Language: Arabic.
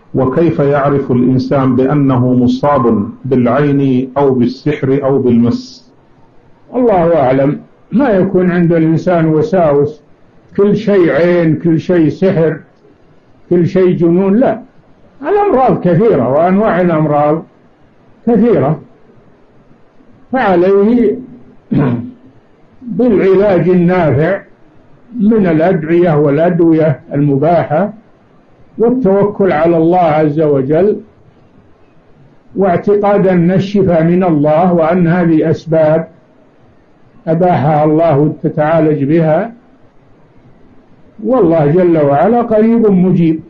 وكيف يعرف الإنسان بأنه مصاب بالعين أو بالسحر أو بالمس؟ الله أعلم. ما يكون عند الإنسان وساوس كل شيء عين، كل شيء سحر، كل شيء جنون. لا، الأمراض كثيرة وأنواع الأمراض كثيرة، فعليه بالعلاج النافع من الأدعية والأدوية المباحة، والتوكل على الله عز وجل، واعتقاد أن الشفاء من الله، وأن هذه أسباب أباحها الله تتعالج بها، والله جل وعلا قريب مجيب.